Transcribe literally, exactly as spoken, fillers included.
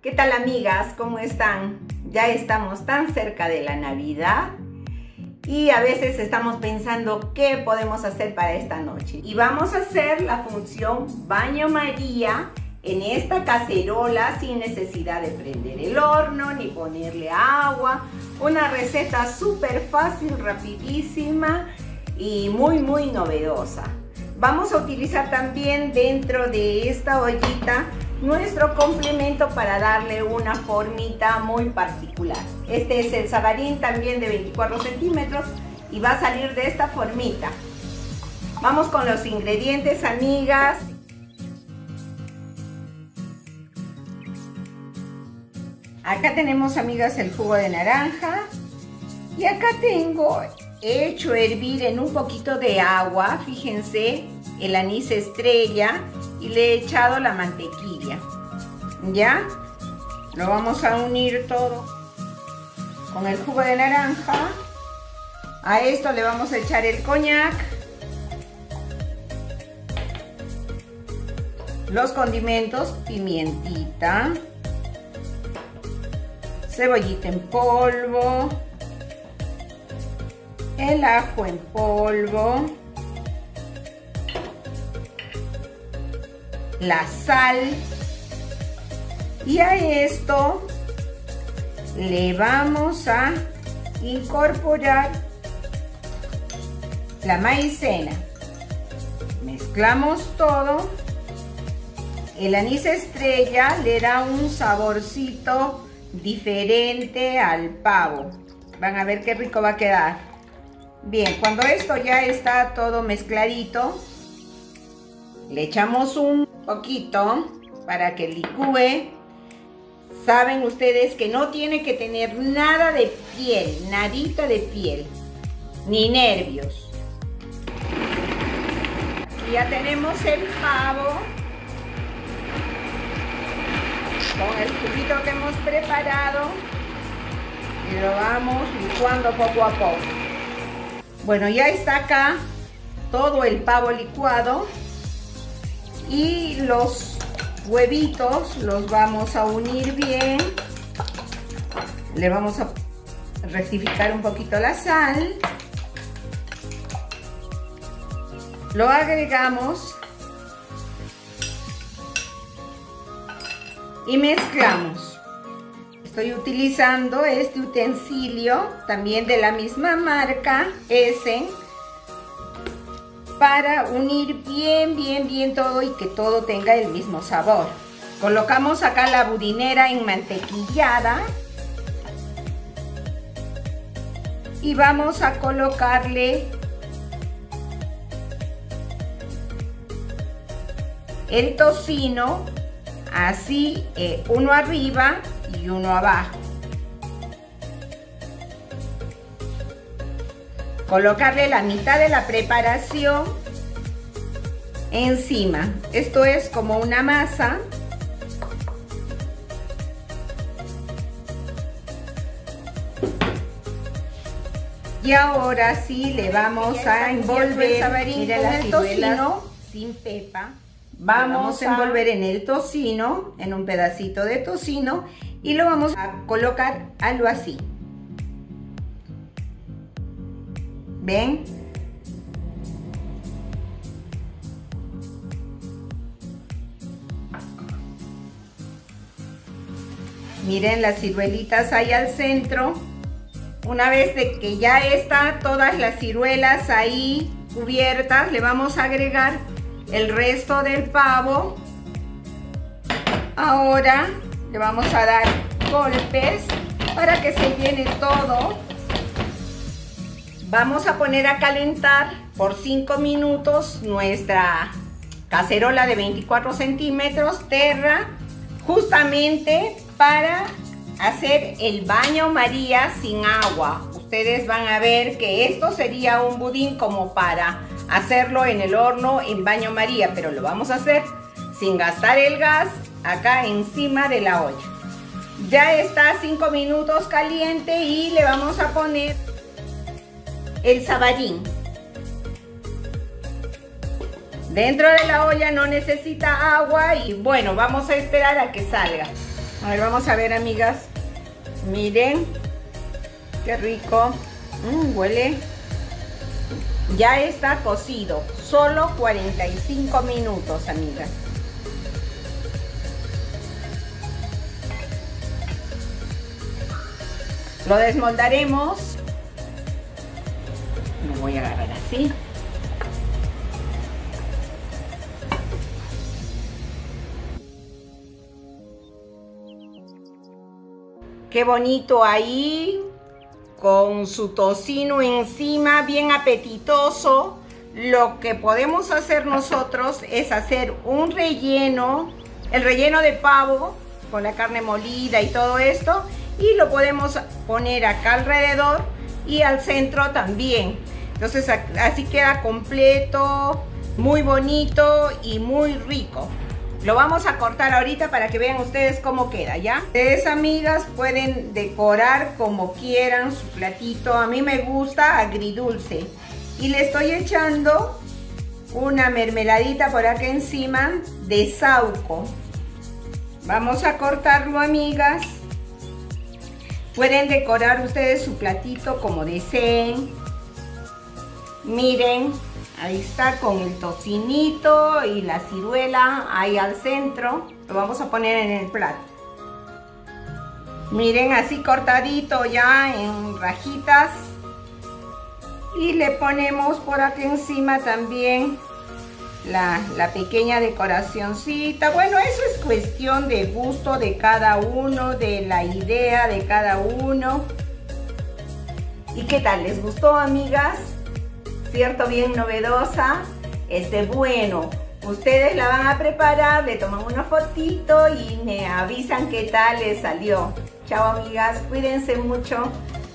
¿Qué tal, amigas? ¿Cómo están? Ya estamos tan cerca de la Navidad y a veces estamos pensando qué podemos hacer para esta noche. Y vamos a hacer la función baño María en esta cacerola sin necesidad de prender el horno ni ponerle agua. Una receta súper fácil, rapidísima y muy muy novedosa. Vamos a utilizar también dentro de esta ollita nuestro complemento para darle una formita muy particular. Este es el sabarín también de veinticuatro centímetros y va a salir de esta formita. Vamos con los ingredientes, amigas. Acá tenemos, amigas, el jugo de naranja y acá tengo hecho hervir en un poquito de agua, fíjense, el anís estrella y le he echado la mantequilla. Ya lo vamos a unir todo con el jugo de naranja. A esto le vamos a echar el coñac, los condimentos, pimientita, cebollita en polvo, el ajo en polvo, la sal, y a esto le vamos a incorporar la maicena. Mezclamos todo. El anís estrella le da un saborcito diferente al pavo. Van a ver qué rico va a quedar. Bien, cuando esto ya está todo mezcladito, le echamos un poquito para que licúe. Saben ustedes que no tiene que tener nada de piel, nadita de piel, ni nervios. Aquí ya tenemos el pavo con el juguito que hemos preparado y lo vamos licuando poco a poco. Bueno, ya está acá todo el pavo licuado y los huevitos los vamos a unir bien. Le vamos a rectificar un poquito la sal. Lo agregamos y mezclamos. Estoy utilizando este utensilio también de la misma marca, Essen, para unir bien, bien, bien todo y que todo tenga el mismo sabor. Colocamos acá la budinera enmantequillada y vamos a colocarle el tocino, así, eh, uno arriba y uno abajo. Colocarle la mitad de la preparación encima. Esto es como una masa. Y ahora sí le vamos a envolver. Miren la ciruela sin pepa. Vamos a envolver en el tocino, en un pedacito de tocino, y lo vamos a colocar algo así. ¿Ven? Miren las ciruelitas ahí al centro. Una vez de que ya están todas las ciruelas ahí cubiertas, le vamos a agregar el resto del pavo. Ahora le vamos a dar golpes para que se llene todo. Vamos a poner a calentar por cinco minutos nuestra cacerola de veinticuatro centímetros Terra, justamente para hacer el baño María sin agua. Ustedes van a ver que esto sería un budín como para hacerlo en el horno en baño María, pero lo vamos a hacer sin gastar el gas acá encima de la olla. Ya está cinco minutos caliente y le vamos a poner el sabarín. Dentro de la olla no necesita agua y bueno, vamos a esperar a que salga. A ver, vamos a ver, amigas. Miren, qué rico. Mm, huele. Ya está cocido. Solo cuarenta y cinco minutos, amigas. Lo desmoldaremos. Lo voy a agarrar así. Qué bonito ahí, con su tocino encima, bien apetitoso. Lo que podemos hacer nosotros es hacer un relleno, el relleno de pavo con la carne molida y todo esto, y lo podemos poner acá alrededor y al centro también. Entonces así queda completo, muy bonito y muy rico. Lo vamos a cortar ahorita para que vean ustedes cómo queda, ¿ya? Ustedes, amigas, pueden decorar como quieran su platito. A mí me gusta agridulce. Y le estoy echando una mermeladita por acá encima de saúco. Vamos a cortarlo, amigas. Pueden decorar ustedes su platito como deseen. Miren. Ahí está con el tocinito y la ciruela ahí al centro. Lo vamos a poner en el plato. Miren, así cortadito ya en rajitas. Y le ponemos por aquí encima también la, la pequeña decoracioncita. Bueno, eso es cuestión de gusto de cada uno, de la idea de cada uno. ¿Y qué tal? ¿Les gustó, amigas? ¿Cierto? Bien novedosa. Este, bueno, ustedes la van a preparar, le toman una fotito y me avisan qué tal les salió. Chao, amigas, cuídense mucho.